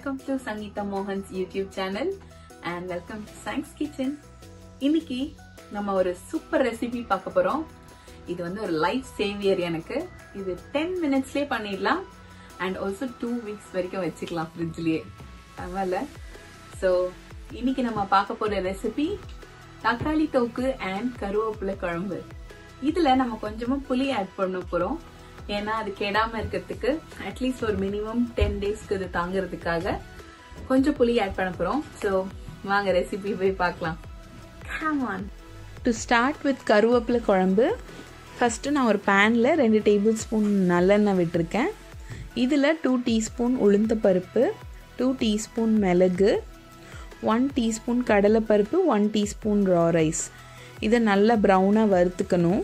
Welcome to Sangeeta Mohan's YouTube channel and welcome to Science Kitchen. இன்னைக்கு நம்ம ஒரு super recipe பார்க்க போறோம். இது வந்து ஒரு லைஃப் சேவியர் எனக்கு. இது 10 minutesலயே பண்ணிடலாம் and also 2 weeks வரைக்கும் வச்சுக்கலாம் ஃப்ரிட்ஜ்லயே. அதனால சோ இன்னைக்கு நம்ம பார்க்க போற ரெசிபி தக்காளி தொக்கு and கருவேப்பிலை குழம்பு. இதுல நம்ம கொஞ்சமா புளி ஆட் பண்ண போறோம். ஏன்னா அது கெடாம இருக்கிறதுக்கு அட்லீஸ்ட் ஒரு மினிமம் 10 டேஸ்க்கு இது தாங்கிறதுக்காக கொஞ்சம் புளி ஆட் பண்ண போறோம். சோ வாங்க ரெசிபி போய் பார்க்கலாம். Come on. To start with கருவேப்பிலை குழம்பு, ஃபர்ஸ்ட் நான் ஒரு பேன்ல 2 டேபிள் ஸ்பூன் நல்லெண்ணெய் விட்டுருக்கேன். இதுல 2 டீஸ்பூன் உளுந்த பருப்பு, 2 டீஸ்பூன் மிளகு, 1 டீஸ்பூன் கடலைப்பருப்பு, 1 டீஸ்பூன் ரா ரைஸ். இதை நல்லா ப்ரௌனா வறுத்துக்கணும்.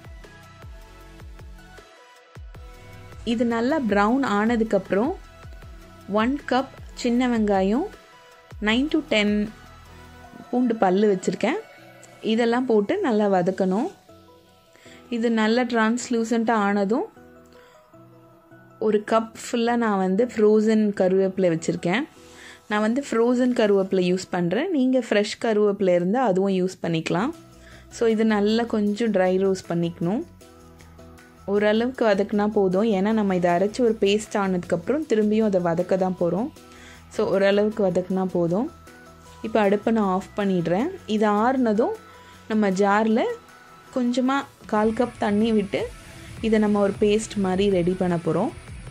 இது நல்லா ப்ரௌன் ஆனதுக்கப்புறம் 1 கப் சின்ன வெங்காயம், 9 to 10 பூண்டு பல்லு வச்சுருக்கேன். இதெல்லாம் போட்டு நல்லா வதக்கணும். இது நல்லா டிரான்ஸ்லூசண்ட்டாக ஆனதும் ஒரு கப் ஃபுல்லாக நான் வந்து ஃப்ரோசன் கருவேப்பிலை வச்சுருக்கேன். நான் வந்து ஃப்ரோசன் கருவேப்பிலை யூஸ் பண்ணுறேன். நீங்கள் ஃப்ரெஷ் கருவேப்பிலை இருந்தால் அதுவும் யூஸ் பண்ணிக்கலாம். ஸோ இது நல்லா கொஞ்சம் ட்ரை ரோஸ்ட் பண்ணிக்கணும். ஓரளவுக்கு வதக்குனா போதும். ஏன்னா நம்ம இதை அரைச்சி ஒரு பேஸ்ட் ஆனதுக்கப்புறம் திரும்பியும் அதை வதக்க தான் போகிறோம். ஸோ ஓரளவுக்கு வதக்குனா போதும். இப்போ அடுப்பை நான் ஆஃப் பண்ணிடுறேன். இது ஆறுனதும் நம்ம ஜாரில் கொஞ்சமாக 1/4 கப் தண்ணி விட்டு இதை நம்ம ஒரு பேஸ்ட் மாதிரி ரெடி பண்ண போகிறோம்.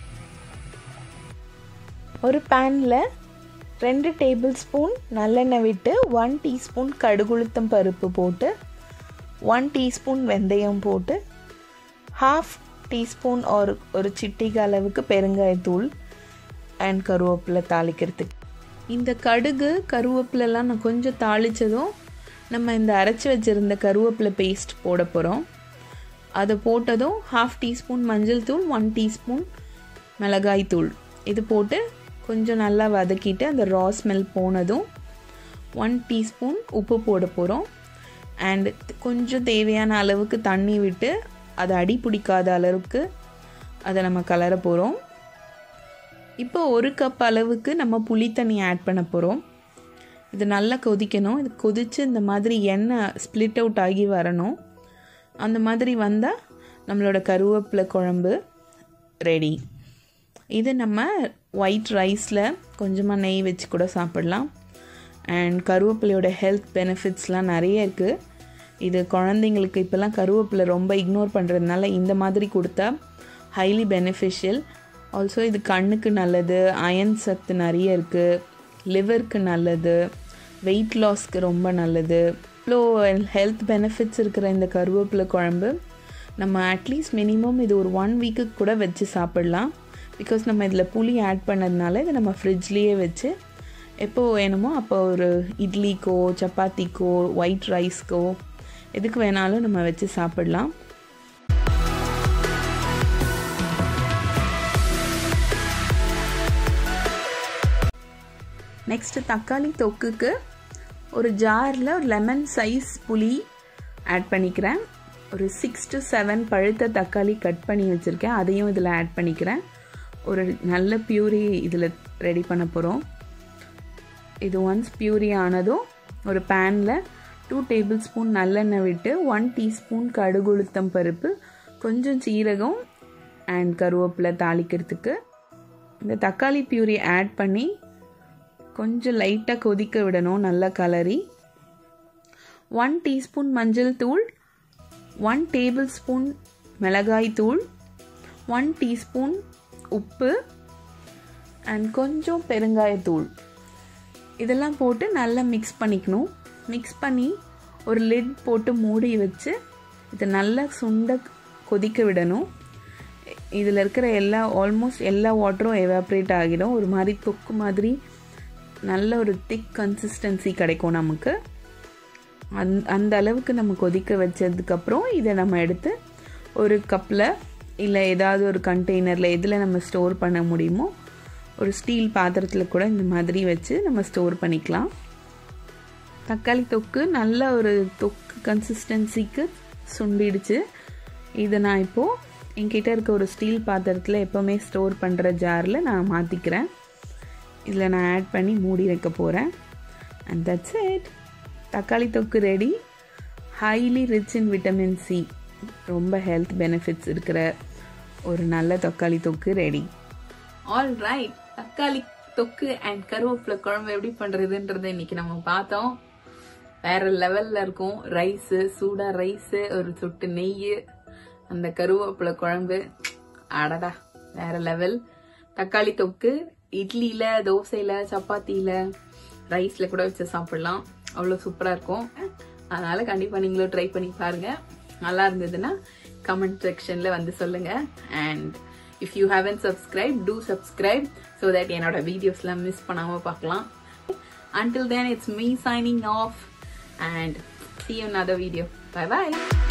ஒரு பேனில் 2 டேபிள் ஸ்பூன் நல்லெண்ணெய் விட்டு 1 டீஸ்பூன் கடுகுளுத்தம் பருப்பு போட்டு 1 டீஸ்பூன் வெந்தயம் போட்டு 1/2 டீஸ்பூன் ஒரு சிட்டிகை அளவுக்கு பெருங்காயத்தூள் அண்ட் கருவேப்பிலை தாளிக்கிறதுக்கு. இந்த கடுகு கருவேப்பிலெல்லாம் நான் கொஞ்சம் தாளித்ததும் நம்ம இந்த அரைச்சி வச்சுருந்த கருவேப்பிலை பேஸ்ட் போட போகிறோம். அதை போட்டதும் 1/2 டீஸ்பூன் மஞ்சள் தூள், 1 டீஸ்பூன் மிளகாய் தூள் இது போட்டு கொஞ்சம் நல்லா வதக்கிட்டு அந்த ரா ஸ்மெல் போனதும் 1 டீஸ்பூன் உப்பு போட போகிறோம். அண்ட் கொஞ்சம் தேவையான அளவுக்கு தண்ணி விட்டு அதை அடி பிடிக்காத அளவுக்கு அதை நம்ம கலர போகிறோம். இப்போ 1 கப் அளவுக்கு நம்ம புளி தண்ணி ஆட் பண்ண போகிறோம். இது நல்லா கொதிக்கணும். இது கொதித்து இந்த மாதிரி எண்ணெய் ஸ்ப்ளிட் அவுட் ஆகி வரணும். அந்த மாதிரி வந்தால் நம்மளோட கருவேப்பிலை குழம்பு ரெடி. இது நம்ம ஒயிட் ரைஸில் கொஞ்சமாக நெய் வச்சு கூட சாப்பிடலாம். அண்ட் கருவேப்பிலையோட ஹெல்த் பெனிஃபிட்ஸ்லாம் நிறைய இருக்குது. இது குழந்தைங்களுக்கு இப்போல்லாம் கருவேப்பிலை ரொம்ப இக்னோர் பண்ணுறதுனால இந்த மாதிரி கொடுத்தா ஹைலி பெனிஃபிஷியல். ஆல்சோ இது கண்ணுக்கு நல்லது, அயன் சத்து நிறைய இருக்குது, லிவருக்கு நல்லது, வெயிட் லாஸ்க்கு ரொம்ப நல்லது. இவ்வளோ ஹெல்த் பெனிஃபிட்ஸ் இருக்கிற இந்த கருவேப்பிலை குழம்பு நம்ம அட்லீஸ்ட் மினிமம் இது ஒரு 1 வீக்குக்கு கூட வச்சு சாப்பிட்லாம். பிகாஸ் நம்ம இதில் புளி ஆட் பண்ணதுனால இதை நம்ம ஃப்ரிட்ஜ்லேயே வச்சு எப்போ வேணுமோ அப்போ ஒரு இட்லிக்கோ சப்பாத்திக்கோ ஒயிட் ரைஸ்க்கோ எதுக்கு வேணாலும் நம்ம வச்சு சாப்பிடலாம். நெக்ஸ்ட்டு தக்காளி தொக்குக்கு ஒரு ஜாரில் ஒரு லெமன் சைஸ் புளி ஆட் பண்ணிக்கிறேன். ஒரு 6 to 7 பழுத்த தக்காளி கட் பண்ணி வச்சுருக்கேன். அதையும் இதில் ஆட் பண்ணிக்கிறேன். ஒரு நல்ல பியூரி இதில் ரெடி பண்ண போகிறோம். இது ஒன்ஸ் பியூரி ஆனதும் ஒரு பேனில் 2 டேபிள் ஸ்பூன் நல்லெண்ணெய் விட்டு 1 டீஸ்பூன் கடுகுளுத்தம் பருப்பு, கொஞ்சம் சீரகம் அண்ட் கருவேப்பிலை தாளிக்கிறதுக்கு இந்த தக்காளி பியூரி ஆட் பண்ணி கொஞ்சம் லைட்டாக கொதிக்க விடணும். நல்லா கலரி 1 டீஸ்பூன் மஞ்சள் தூள், 1 டேபிள் ஸ்பூன் மிளகாய் தூள், 1 டீஸ்பூன் உப்பு அண்ட் கொஞ்சம் பெருங்காயத்தூள் இதெல்லாம் போட்டு நல்லா மிக்ஸ் பண்ணிக்கணும். மிக்ஸ் பண்ணி ஒரு லிட் போட்டு மூடி வச்சு இதை நல்லா சுண்ட கொதிக்க விடணும். இதில் இருக்கிற ஆல்மோஸ்ட் எல்லா வாட்டரும் எவாப்ரேட் ஆகிடும். ஒரு மாதிரி தொக்கு மாதிரி நல்ல ஒரு திக் கன்சிஸ்டன்சி கிடைக்கும் நமக்கு. அந்த அளவுக்கு நம்ம கொதிக்க வச்சதுக்கப்புறம் இதை நம்ம எடுத்து ஒரு கப்பில் இல்லை ஏதாவது ஒரு கண்டெய்னரில் எதில் நம்ம ஸ்டோர் பண்ண முடியுமோ ஒரு ஸ்டீல் பாத்திரத்தில் கூட இந்த மாதிரி வச்சு நம்ம ஸ்டோர் பண்ணிக்கலாம். தக்காளி தொக்கு நல்ல ஒரு தொக்கு கன்சிஸ்டன்சிக்கு சுண்டிடுச்சு. இதை நான் இப்போது என்கிட்ட இருக்க ஒரு ஸ்டீல் பாத்திரத்தில் எப்போவுமே ஸ்டோர் பண்ணுற ஜாரில் நான் மாற்றிக்கிறேன். இதில் நான் ஆட் பண்ணி மூடி வைக்க போகிறேன். And that's it. தக்காளி தொக்கு ரெடி. Highly rich in vitamin C, ரொம்ப ஹெல்த் பெனிஃபிட்ஸ் இருக்கிற ஒரு நல்ல தக்காளி தொக்கு ரெடி. ஆல் ரைட், தக்காளி தொக்கு அண்ட் கருவேப்பிலை குழம்பு எப்படி பண்ணுறதுன்றதை இன்னைக்கு நம்ம பார்த்தோம். வேற லெவலில் இருக்கும். ரைஸு, சூடாக ரைஸு, ஒரு சொட்டு நெய், அந்த கருவேப்பிலை குழம்பு, அடடா வேற லெவல். தக்காளி தொக்கு இட்லியில், தோசையில், சப்பாத்தியில், ரைஸில் கூட வச்சு சாப்பிடலாம். அவ்வளோ சூப்பராக இருக்கும். அதனால கண்டிப்பாக நீங்களும் ட்ரை பண்ணி பாருங்கள். நல்லா இருந்ததுன்னா கமெண்ட் செக்ஷனில் வந்து சொல்லுங்கள். And if you haven't subscribed, do subscribe so that என்னோட வீடியோஸ்லாம் மிஸ் பண்ணாமல் பார்க்கலாம். Until then, it's me signing off and see you in another video. Bye bye.